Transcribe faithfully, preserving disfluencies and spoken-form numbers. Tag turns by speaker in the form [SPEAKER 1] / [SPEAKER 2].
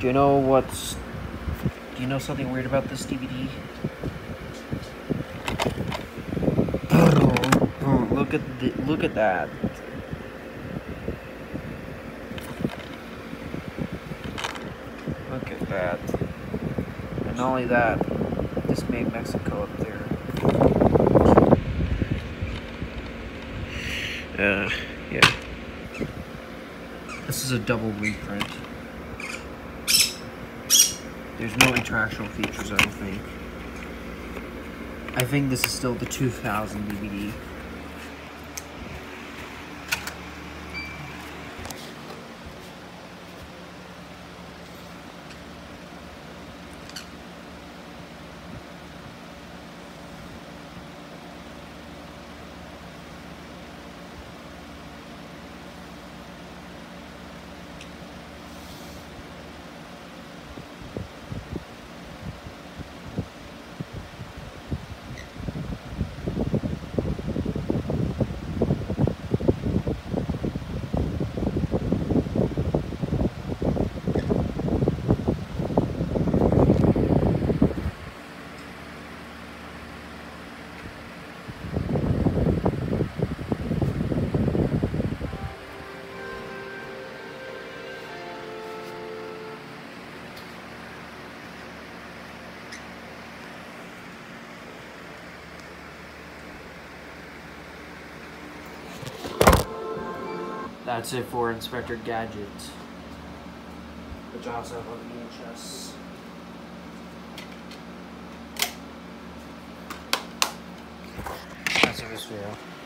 [SPEAKER 1] Do you know what's... Do you know something weird about this D V D? Look at the, look at that. Look at that. And not only that, this made Mexico up there. Uh, yeah. This is a double reprint. There's no interactional features, I don't think. I think this is still the two thousand D V D. That's it for Inspector Gadget, which I also have on V H S. That's it for this video.